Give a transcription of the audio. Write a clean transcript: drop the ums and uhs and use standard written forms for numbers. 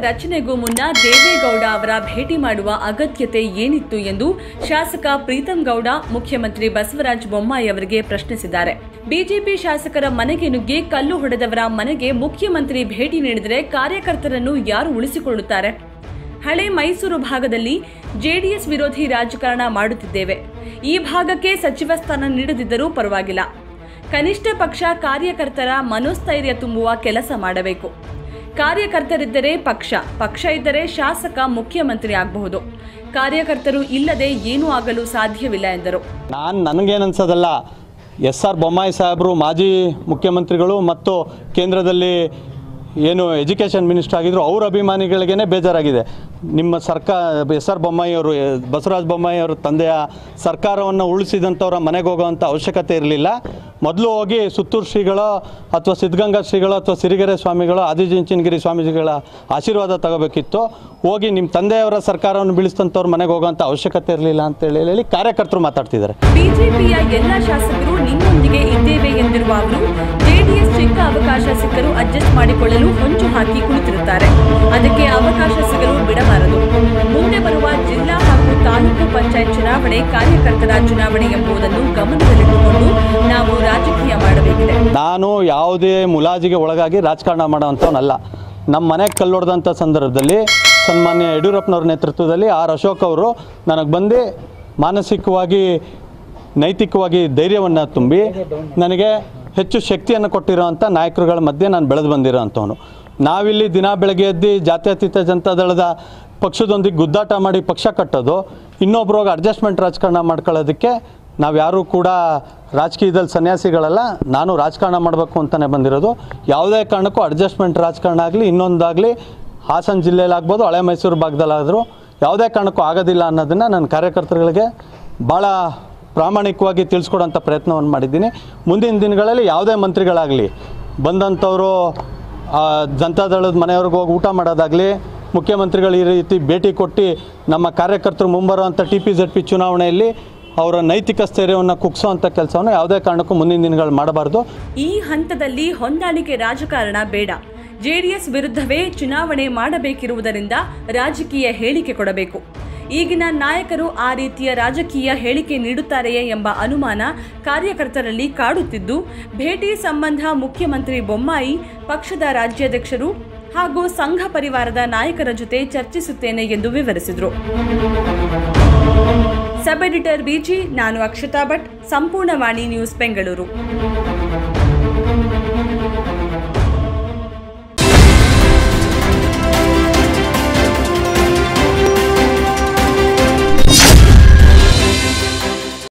ರಚನೆಗೂ ಮುನ್ನ ದೇವೇಗೌಡ ಅವರ ಭೇಟಿ ಮಾಡುವ ಅಗತ್ಯತೆ ಏನಿತ್ತು ಎಂದು ಶಾಸಕ ಪ್ರೀತಂ ಗೌಡ ಮುಖ್ಯಮಂತ್ರಿ ಬಸವರಾಜ ಬೊಮ್ಮಾಯಿ ಅವರಿಗೆ ಪ್ರಶ್ನಿಸಿದ್ದಾರೆ. ಬಿಜೆಪಿ ಶಾಸಕರ ಮನೆಗೆ ನುಗ್ಗಿ ಕಲ್ಲು ಹೊಡೆದವರ ಮನೆಗೆ ಮುಖ್ಯಮಂತ್ರಿ ಭೇಟಿ ನೀಡಿದರೆ ಕಾರ್ಯಕರ್ತರನ್ನು ಯಾರು ಉಳಿಸಿಕೊಳ್ಳುತ್ತಾರೆ? ಹಳೆ ಮೈಸೂರು ಭಾಗದಲ್ಲಿ ಜೆಡಿಎಸ್ ವಿರೋಧಿ ರಾಜಕಾರಣ ಮಾಡುತ್ತಿದ್ದೇವೆ. ಈ ಭಾಗಕ್ಕೆ ಸಚಿವ ಸ್ಥಾನ ನೀಡದಿದ್ದರೂ ಪರವಾಗಿಲ್ಲ. ಕನಿಷ್ಠ ಪಕ್ಷ ಕಾರ್ಯಕರ್ತರ ಮನೋಸ್ಥೈರ್ಯ ತುಂಬುವ ಕೆಲಸ ಮಾಡಬೇಕು. ಕಾರ್ಯಕರ್ತರಿದ್ದರೆ ಪಕ್ಷ ಇದ್ದರೆ ಶಾಸಕ ಮುಖ್ಯಮಂತ್ರಿ ಆಗಬಹುದು. ಕಾರ್ಯಕರ್ತರು ಇಲ್ಲದೆ ಏನೂ ಆಗಲು ಸಾಧ್ಯವಿಲ್ಲ ಎಂದರು. ನನಗೇನನ್ಸೋದಲ್ಲ, ಎಸ್.ಆರ್. ಬೊಮ್ಮಾಯಿ ಸಾಹೇಬರು ಮಾಜಿ ಮುಖ್ಯಮಂತ್ರಿಗಳು ಮತ್ತು ಕೇಂದ್ರದಲ್ಲಿ ಏನು ಎಜುಕೇಷನ್ ಮಿನಿಸ್ಟರ್ ಆಗಿದ್ರು, ಅವ್ರ ಅಭಿಮಾನಿಗಳಿಗೇ ಬೇಜಾರಾಗಿದೆ. ನಿಮ್ಮ ಎಸ್.ಆರ್. ಬೊಮ್ಮಾಯಿ ಅವರು, ಬಸವರಾಜ ಬೊಮ್ಮಾಯಿ ಅವರ ತಂದೆಯ ಸರ್ಕಾರವನ್ನು ಉಳಿಸಿದಂಥವ್ರ ಮನೆಗೆ ಹೋಗೋವಂಥ ಅವಶ್ಯಕತೆ ಇರಲಿಲ್ಲ. ಮೊದಲು ಹೋಗಿ ಸುತ್ತೂರು ಶ್ರೀಗಳು ಅಥವಾ ಸಿದ್ಧಗಂಗಾ ಶ್ರೀಗಳು ಅಥವಾ ಸಿರಿಗೆರೆ ಸ್ವಾಮಿಗಳು, ಆದಿಚುಂಚನಗಿರಿ ಸ್ವಾಮೀಜಿಗಳ ಆಶೀರ್ವಾದ ತಗೋಬೇಕಿತ್ತು. ಹೋಗಿ ನಿಮ್ಮ ತಂದೆಯವರ ಸರ್ಕಾರವನ್ನು ಬೀಳಿಸಿದಂಥವ್ರ ಮನೆಗೆ ಹೋಗೋವಂಥ ಅವಶ್ಯಕತೆ ಇರಲಿಲ್ಲ ಅಂತೇಳಿ ಕಾರ್ಯಕರ್ತರು ಮಾತಾಡ್ತಿದ್ದಾರೆ. ಬಿಜೆಪಿಯ ಎಲ್ಲ ಶಾಸಕರು ನಿಮ್ಮೊಂದಿಗೆ ಇದ್ದೇವೆ ಎಂದಿರುವ ಅವರು ಜೆಡಿಎಸ್ ಚಿಕ್ಕ ಅವಕಾಶ ಸಿಕ್ಕರೂ ಅಡ್ಜಸ್ಟ್ ಮಾಡಿಕೊಳ್ಳಲು ಹೊಂಚು ಹಾಕಿ ಕುಳಿತಿರುತ್ತಾರೆ. ಅದಕ್ಕೆ ಅವಕಾಶ ಸಿಗಲು ಬಿಡಬಾರದು. ಮುಂದೆ ಬರುವ ಜಿಲ್ಲಾ ಹಾಗೂ ತಾಲೂಕು ಪಂಚಾಯತ್ ಚುನಾವಣೆ ಕಾರ್ಯಕರ್ತರ ಚುನಾವಣೆ ಎಂಬುದನ್ನು ಗಮನದಲ್ಲಿಟ್ಟುಕೊಂಡು ನಾವು ರಾಜಕೀಯ ಮಾಡಬೇಕಿದೆ. ನಾನು ಯಾವುದೇ ಮುಲಾಜಿಗೆ ಒಳಗಾಗಿ ರಾಜಕಾರಣ ಮಾಡುವಂಥವನಲ್ಲ. ನಮ್ಮ ಮನೆಗೆ ಕಲ್ಲೊಡೆದಂಥ ಸಂದರ್ಭದಲ್ಲಿ ಸನ್ಮಾನ್ಯ ಯಡಿಯೂರಪ್ಪನವ್ರ ನೇತೃತ್ವದಲ್ಲಿ ಆರ್ ಅಶೋಕ್ ಅವರು ನನಗೆ ಬಂದು ಮಾನಸಿಕವಾಗಿ ನೈತಿಕವಾಗಿ ಧೈರ್ಯವನ್ನು ತುಂಬಿ ನನಗೆ ಹೆಚ್ಚು ಶಕ್ತಿಯನ್ನು ಕೊಟ್ಟಿರೋವಂಥ ನಾಯಕರುಗಳ ಮಧ್ಯೆ ನಾನು ಬೆಳೆದು ಬಂದಿರೋವಂಥವನು. ನಾವಿಲ್ಲಿ ದಿನ ಬೆಳಗ್ಗೆ ಎದ್ದು ಜಾತ್ಯತೀತ ಜನತಾದಳದ ಪಕ್ಷದೊಂದಿಗೆ ಗುದ್ದಾಟ ಮಾಡಿ ಪಕ್ಷ ಕಟ್ಟೋದು, ಇನ್ನೊಬ್ರಿಗೆ ಅಡ್ಜಸ್ಟ್ಮೆಂಟ್ ರಾಜಕಾರಣ ಮಾಡ್ಕೊಳ್ಳೋದಕ್ಕೆ ನಾವ್ಯಾರೂ ಕೂಡ ರಾಜಕೀಯದಲ್ಲಿ ಸನ್ಯಾಸಿಗಳಲ್ಲ. ನಾನು ರಾಜಕಾರಣ ಮಾಡಬೇಕು ಅಂತಲೇ ಬಂದಿರೋದು. ಯಾವುದೇ ಕಾರಣಕ್ಕೂ ಅಡ್ಜಸ್ಟ್ಮೆಂಟ್ ರಾಜಕಾರಣ ಆಗಲಿ ಇನ್ನೊಂದಾಗಲಿ ಹಾಸನ ಜಿಲ್ಲೆಯಲ್ಲಾಗ್ಬೋದು, ಹಳೆ ಮೈಸೂರು ಭಾಗದಲ್ಲಾದರೂ ಯಾವುದೇ ಕಾರಣಕ್ಕೂ ಆಗೋದಿಲ್ಲ ಅನ್ನೋದನ್ನು ನನ್ನ ಕಾರ್ಯಕರ್ತರುಗಳಿಗೆ ಭಾಳ ಪ್ರಾಮಾಣಿಕವಾಗಿ ತಿಳಿಸ್ಕೊಡೋಂಥ ಪ್ರಯತ್ನವನ್ನು ಮಾಡಿದ್ದೀನಿ. ಮುಂದಿನ ದಿನಗಳಲ್ಲಿ ಯಾವುದೇ ಮಂತ್ರಿಗಳಾಗಲಿ ಬಂದಂಥವರು ಜನತಾದಳದ ಮನೆಯವ್ರಿಗೆ ಹೋಗಿ ಊಟ ಮಾಡೋದಾಗಲಿ, ಮುಖ್ಯಮಂತ್ರಿಗಳು ಈ ರೀತಿ ಭೇಟಿ ಕೊಟ್ಟು ನಮ್ಮ ಕಾರ್ಯಕರ್ತರು ಮುಂಬರುವಂಥ TPZP ಚುನಾವಣೆಯಲ್ಲಿ ಅವರ ನೈತಿಕ ಸ್ಥೈರ್ಯವನ್ನು ಕುಗ್ಸೋವಂಥ ಕೆಲಸವನ್ನು ಯಾವುದೇ ಕಾರಣಕ್ಕೂ ಮುಂದಿನ ದಿನಗಳು ಮಾಡಬಾರ್ದು. ಈ ಹಂತದಲ್ಲಿ ಹೊಂದಾಣಿಕೆ ರಾಜಕಾರಣ ಬೇಡ. ಜೆಡಿಎಸ್ ವಿರುದ್ಧವೇ ಚುನಾವಣೆ ಮಾಡಬೇಕಿರುವುದರಿಂದ ರಾಜಕೀಯ ಹೇಳಿಕೆ ಕೊಡಬೇಕು. ಈಗಿನ ನಾಯಕರು ಆ ರೀತಿಯ ರಾಜಕೀಯ ಹೇಳಿಕೆ ನೀಡುತ್ತಾರೆಯೇ ಎಂಬ ಅನುಮಾನ ಕಾರ್ಯಕರ್ತರಲ್ಲಿ ಕಾಡುತ್ತಿದ್ದು, ಭೇಟಿ ಸಂಬಂಧ ಮುಖ್ಯಮಂತ್ರಿ ಬೊಮ್ಮಾಯಿ ಪಕ್ಷದ ರಾಜ್ಯಾಧ್ಯಕ್ಷರು ಹಾಗೂ ಸಂಘ ಪರಿವಾರದ ನಾಯಕರ ಜೊತೆ ಚರ್ಚಿಸುತ್ತೇನೆ ಎಂದು ವಿವರಿಸಿದರು. ಸಬ್ ಎಡಿಟರ್ BG, ನಾನು ಅಕ್ಷತಾ ಭಟ್, ಸಂಪೂರ್ಣ ವಾಣಿ ನ್ಯೂಸ್, ಬೆಂಗಳೂರು.